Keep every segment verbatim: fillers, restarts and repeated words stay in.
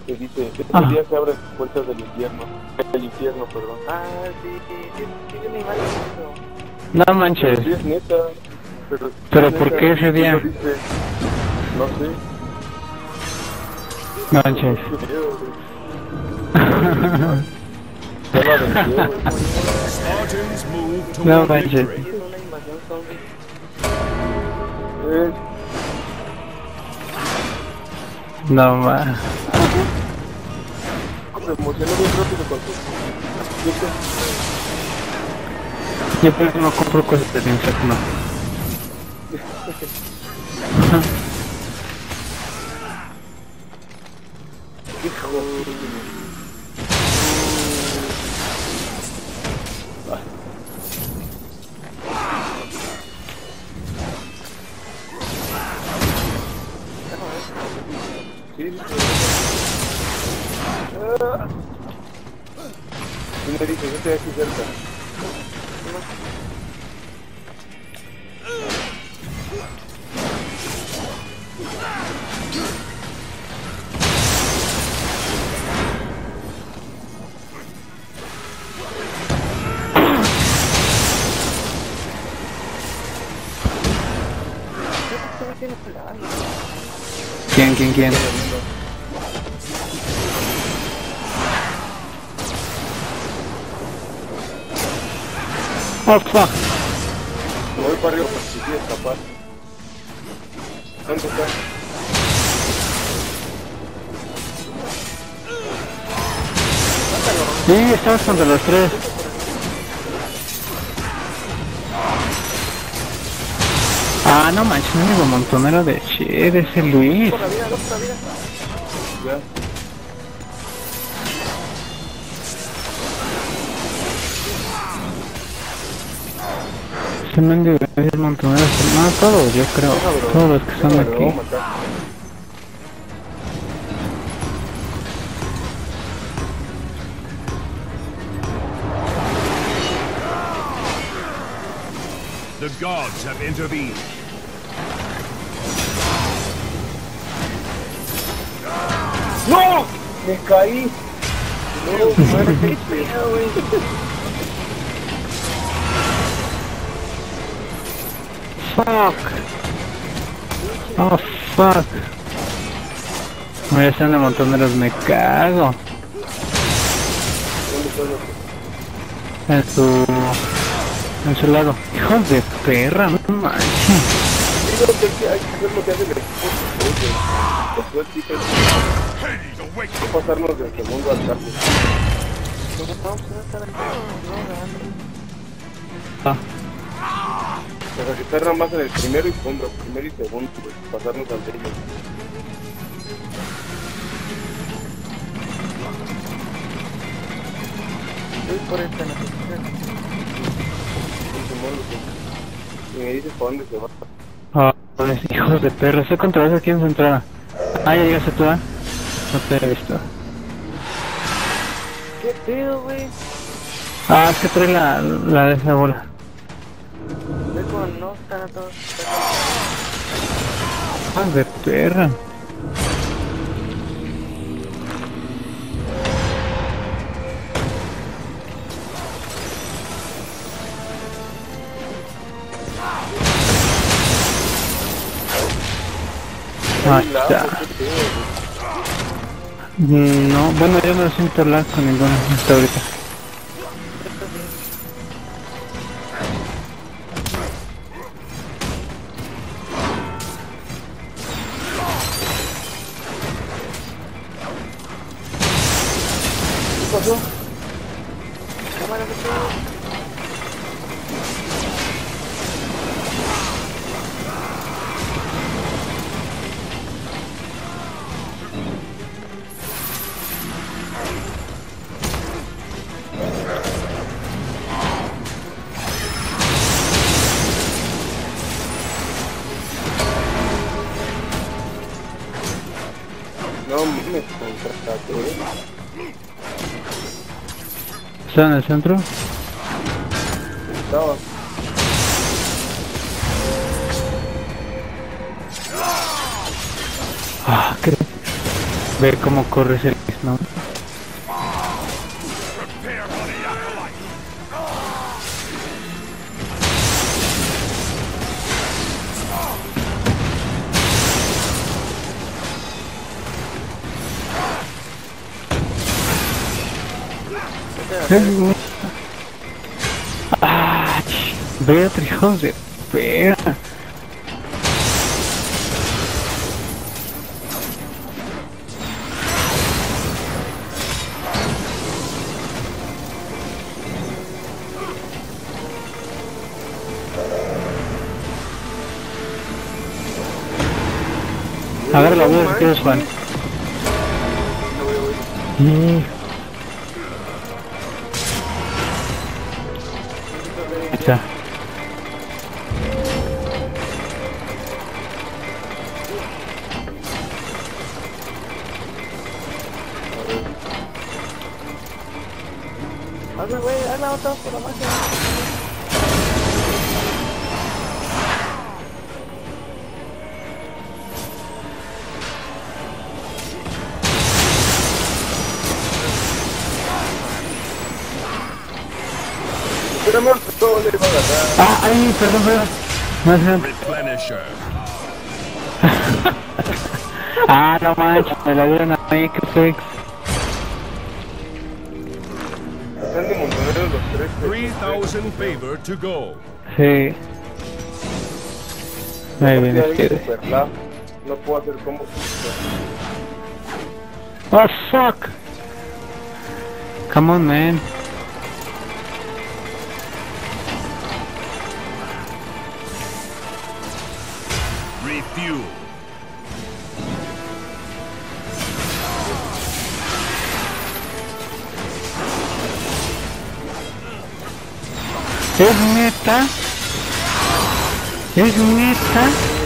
que dice que Ah. el día se abren las puertas del infierno, del infierno, perdón. Ah, sí, sí, sí, sí, viene igual eso. No Pero manches. sí es neta, pero, sí ¿Pero es por neta. qué ese ¿Quién día? lo dice? No sé. No manches. Qué miedo, güey. Ya la venció, güey. Spartans move No toward manches. victory. Sí, es una invasión zombie. Eh, No ma. se emocionó bien rápido con su... Yo qué. Yo por eso no compro cosas del infierno. Sí, sí. Ah. Y me dice, yo estoy aquí cerca. ¿Quién, quién, quién? Oh, fuck. Me voy para arriba para si quiero escapar. ¿Dónde está? Sí, estamos contra los tres. Ah, no manches, un único montonero de shit, ese Luis. Otra vida, otra vida. Ya. Ese mendigo es montonero, no, todos, yo creo, todos los que son Me aquí. voy a matar. The gods have intervened. ¡No! Me caí. No, madre, qué pedo, güey. Fuck. Oh, fuck. Mira, están de montoneros, me cago. ¿Dónde está el otro? En su... en su lado. Hijos de perra, no manches. Digo que hay que hay que hacer lo que hace el equipo. Después sí que hay que pasarnos del segundo al cambio. No, pues no está la Ah, O sea, que estar nada más en el primero y segundo, primero y segundo, pues, pasarnos al de ellos. Voy por esta necesidad. Y me dices para dónde se va. oh, pues, hijos de perra, estoy contra eso aquí en su entrada. Ah, ya llegaste tú, ¿ah? No te he visto. ¿Qué pedo, güey? Ah, es que trae la, la de esa bola. Ve con no, están a todos. Hijos de perra. Ahí está. No, bueno, yo no siento lag con ninguno hasta ahorita. ¿Qué pasó? Cámara, ¿qué pedo? No, me contrataste, ¿eh? ¿Está en el centro? Estaba. Ah, qué... Ve cómo corre ese ¿no? Prepare for the acolyte. Ah, ch- ve otro hijo de perra. Agarra la voz, ¿qué es, Juan? Sí. Ahí está. Hazla, güey, hazla otra por la magia. Espérame, no le va a agarrar. Ah, ay, perdón, perdón. No, no. Replenisher. Ah, no manches, me la dieron a mí, qué flex. Están de montoneros los tres. Three thousand favor to go. Sí. Ahí viene Ya vi este. super lag. No puedo hacer combos. Oh, fuck. Come on, man. Refuel. ¿Es neta? ¿Es neta?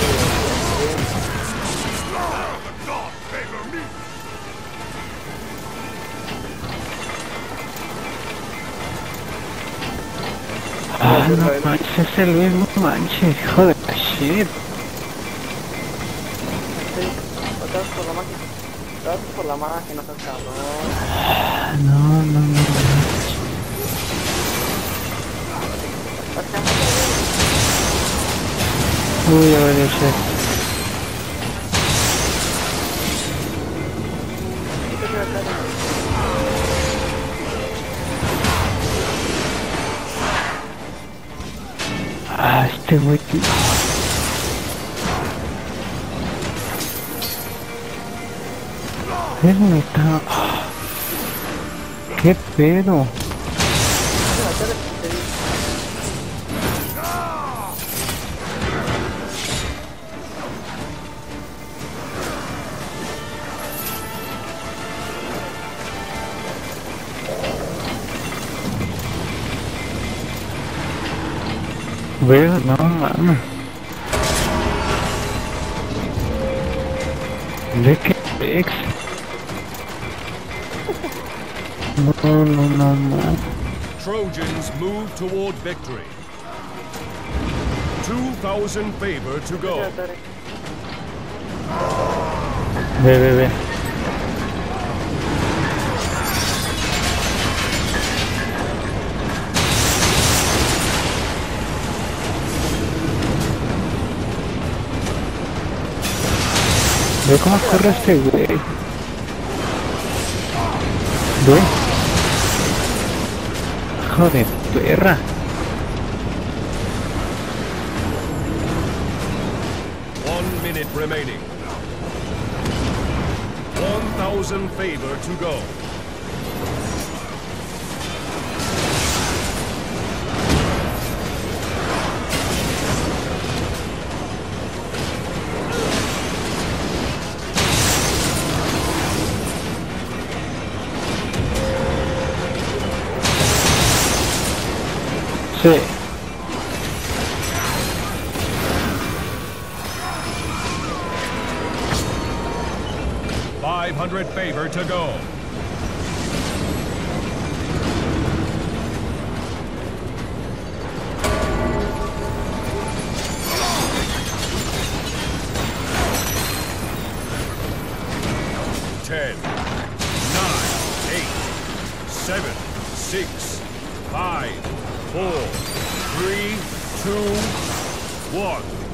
Ah, no manches, es el mismo manches, hijo de shit. Sí, otra vez por la magia. Otra vez por la magia, no seas cabrón. Ah, no, no, no, no. Uy, a ver, ese. Ah, este güey. Es neta. ¿Qué pedo? Veo, no mames. ¿De qué ex? No, no, no, no. Trojans move toward victory. Two thousand favor to go. Ve, ve, ve. Ve cómo corre este güey. Ve. Hijo de perra. One minute remaining. One thousand favor to go. Sí. Five hundred favor to go. Ten. seven, six, five, four, three, two, one.